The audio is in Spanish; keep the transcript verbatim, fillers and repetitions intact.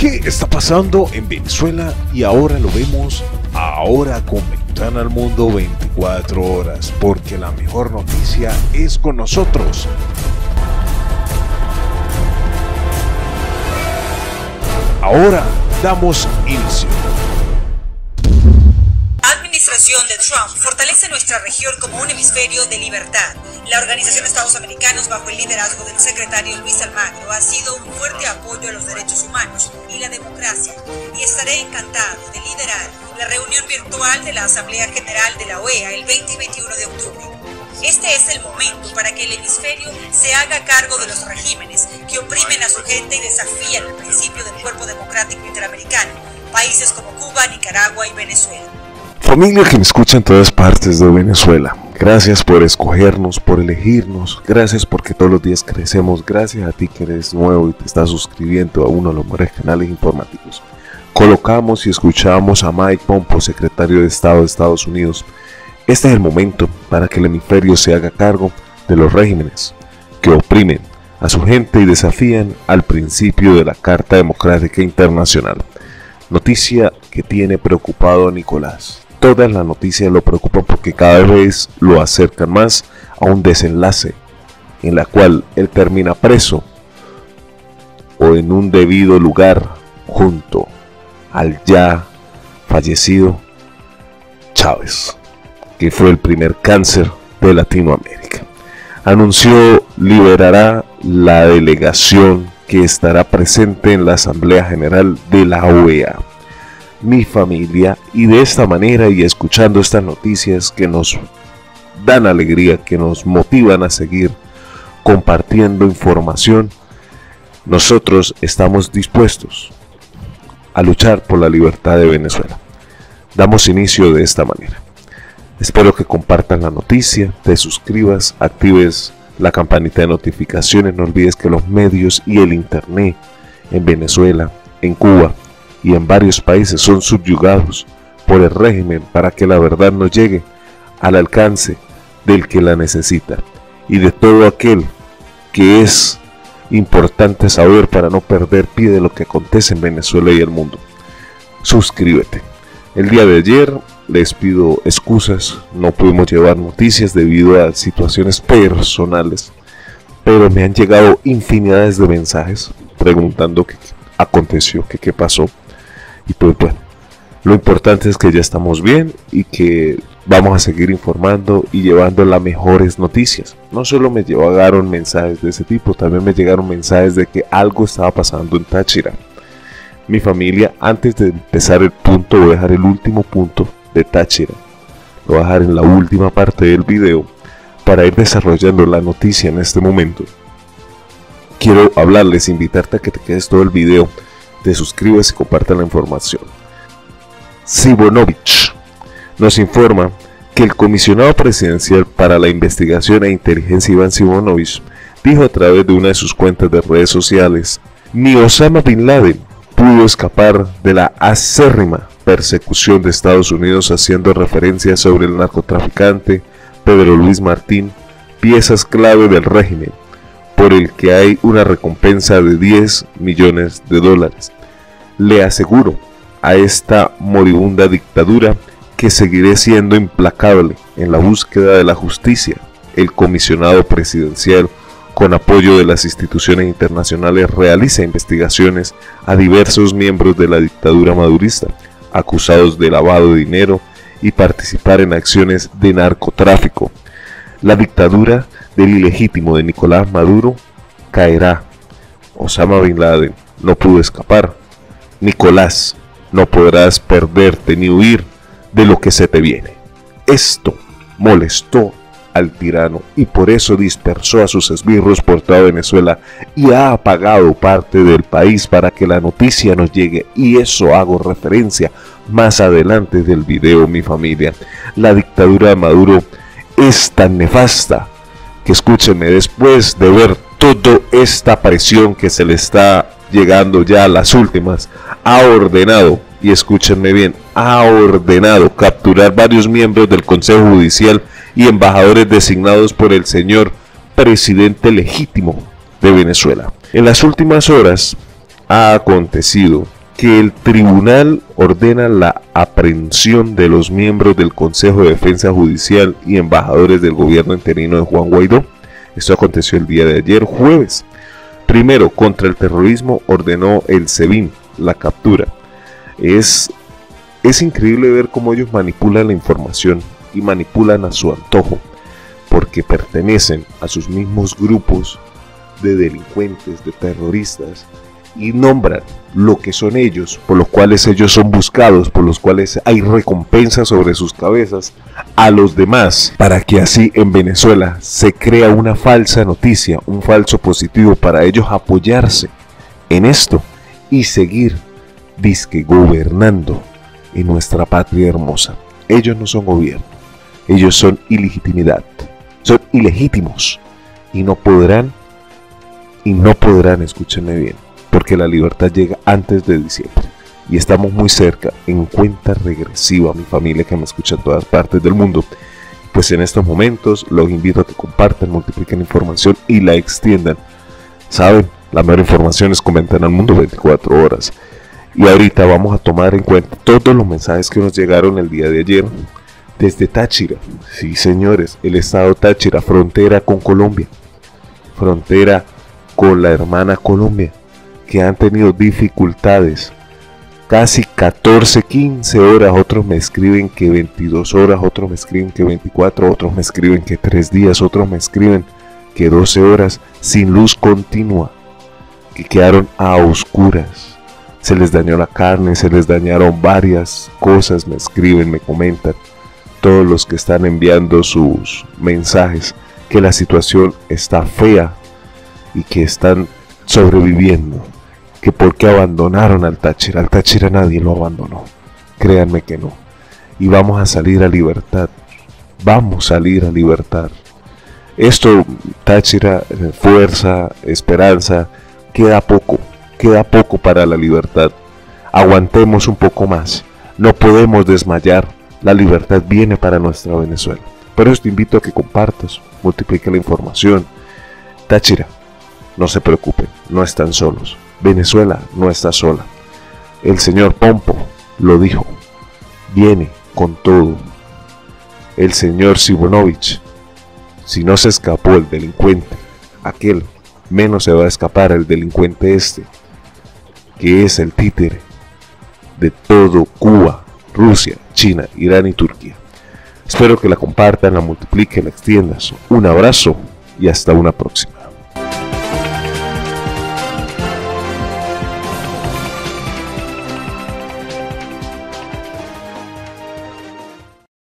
¿Qué está pasando en Venezuela? Y ahora lo vemos ahora con Ventana al Mundo veinticuatro horas, porque la mejor noticia es con nosotros. Ahora damos inicio. La administración de Trump fortalece nuestra región como un hemisferio de libertad. La Organización de Estados Americanos, bajo el liderazgo del secretario Luis Almagro, ha sido un fuerte apoyo a los derechos humanos y la democracia, y estaré encantado de liderar la reunión virtual de la Asamblea General de la O E A el veinte y veintiuno de octubre. Este es el momento para que el hemisferio se haga cargo de los regímenes que oprimen a su gente y desafían el principio del cuerpo democrático interamericano, países como Cuba, Nicaragua y Venezuela. Familia que me escucha en todas partes de Venezuela, gracias por escogernos, por elegirnos, gracias porque todos los días crecemos, gracias a ti que eres nuevo y te estás suscribiendo a uno de los mejores canales informativos. Colocamos y escuchamos a Mike Pompeo, secretario de Estado de Estados Unidos. Este es el momento para que el hemisferio se haga cargo de los regímenes que oprimen a su gente y desafían al principio de la Carta Democrática Internacional. Noticia que tiene preocupado a Nicolás. Todas las noticias lo preocupan porque cada vez lo acercan más a un desenlace en la cual él termina preso o en un debido lugar junto al ya fallecido Chávez, que fue el primer cáncer de Latinoamérica. Anunció liberará la delegación que estará presente en la Asamblea General de la O E A. Mi familia, y de esta manera y escuchando estas noticias que nos dan alegría, que nos motivan a seguir compartiendo información, nosotros estamos dispuestos a luchar por la libertad de Venezuela. Damos inicio de esta manera. Espero que compartan la noticia, te suscribas, actives la campanita de notificaciones, no olvides que los medios y el internet en Venezuela, en Cuba y en varios países son subyugados por el régimen para que la verdad no llegue al alcance del que la necesita y de todo aquel que es importante saber para no perder pie de lo que acontece en Venezuela y el mundo. Suscríbete. El día de ayer les pido excusas, no pudimos llevar noticias debido a situaciones personales, pero me han llegado infinidades de mensajes preguntando qué aconteció, qué, qué pasó. Y pues bueno, lo importante es que ya estamos bien y que vamos a seguir informando y llevando las mejores noticias. No solo me llegaron mensajes de ese tipo, también me llegaron mensajes de que algo estaba pasando en Táchira. Mi familia, antes de empezar el punto, voy a dejar el último punto de Táchira. Lo voy a dejar en la última parte del video para ir desarrollando la noticia en este momento. Quiero hablarles, invitarte a que te quedes todo el video, te suscribas y compartas la información. Sivonovich nos informa que el comisionado presidencial para la investigación e inteligencia Iván Sivonovich dijo a través de una de sus cuentas de redes sociales: ni Osama Bin Laden pudo escapar de la acérrima persecución de Estados Unidos, haciendo referencia sobre el narcotraficante Pedro Luis Martín, piezas clave del régimen, por el que hay una recompensa de diez millones de dólares. Le aseguro a esta moribunda dictadura que seguiré siendo implacable en la búsqueda de la justicia. El comisionado presidencial, con apoyo de las instituciones internacionales, realiza investigaciones a diversos miembros de la dictadura madurista, acusados de lavado de dinero y participar en acciones de narcotráfico. La dictadura del ilegítimo de Nicolás Maduro caerá. Osama Bin Laden no pudo escapar. Nicolás, no podrás perderte ni huir de lo que se te viene. Esto molestó al tirano y por eso dispersó a sus esbirros por toda Venezuela y ha apagado parte del país para que la noticia nos llegue, y eso hago referencia más adelante del video, mi familia. La dictadura de Maduro es tan nefasta que, escúchenme, después de ver toda esta presión que se le está llegando ya a las últimas, ha ordenado, y escúchenme bien, ha ordenado capturar varios miembros del Consejo Judicial y embajadores designados por el señor presidente legítimo de Venezuela. En las últimas horas ha acontecido que el tribunal ordena la aprehensión de los miembros del Consejo de Defensa Judicial y embajadores del gobierno interino de Juan Guaidó. Esto aconteció el día de ayer, jueves. Primero, contra el terrorismo ordenó el SEBIN la captura. Es, es increíble ver cómo ellos manipulan la información y manipulan a su antojo, porque pertenecen a sus mismos grupos de delincuentes, de terroristas, y nombran lo que son ellos, por los cuales ellos son buscados, por los cuales hay recompensas sobre sus cabezas a los demás, para que así en Venezuela se crea una falsa noticia, un falso positivo para ellos apoyarse en esto y seguir disque gobernando en nuestra patria hermosa. Ellos no son gobierno, ellos son ilegitimidad, son ilegítimos y no podrán, y no podrán, escúchenme bien, porque la libertad llega antes de diciembre y estamos muy cerca, en cuenta regresiva, mi familia que me escucha en todas partes del mundo. Pues en estos momentos los invito a que compartan, multipliquen información y la extiendan. Saben, la mejor información es comentar al mundo veinticuatro horas. Y ahorita vamos a tomar en cuenta todos los mensajes que nos llegaron el día de ayer desde Táchira. Sí, señores, el estado Táchira, frontera con Colombia, frontera con la hermana Colombia, que han tenido dificultades, casi catorce, quince horas, otros me escriben que veintidós horas, otros me escriben que veinticuatro, otros me escriben que tres días, otros me escriben que doce horas sin luz continua, que quedaron a oscuras, se les dañó la carne, se les dañaron varias cosas, me escriben, me comentan, todos los que están enviando sus mensajes, que la situación está fea y que están sobreviviendo, que por qué abandonaron al Táchira. Al Táchira nadie lo abandonó, créanme que no, y vamos a salir a libertad, vamos a salir a libertad. Esto, Táchira, fuerza, esperanza, queda poco, queda poco para la libertad, aguantemos un poco más, no podemos desmayar, la libertad viene para nuestra Venezuela. Por eso te invito a que compartas, multiplique la información. Táchira, no se preocupen, no están solos. Venezuela no está sola. El señor Pompo lo dijo, viene con todo. El señor Sibonovich, si no se escapó el delincuente, aquel, menos se va a escapar el delincuente este, que es el títere de todo Cuba, Rusia, China, Irán y Turquía. Espero que la compartan, la multipliquen, la extiendan. Un abrazo y hasta una próxima.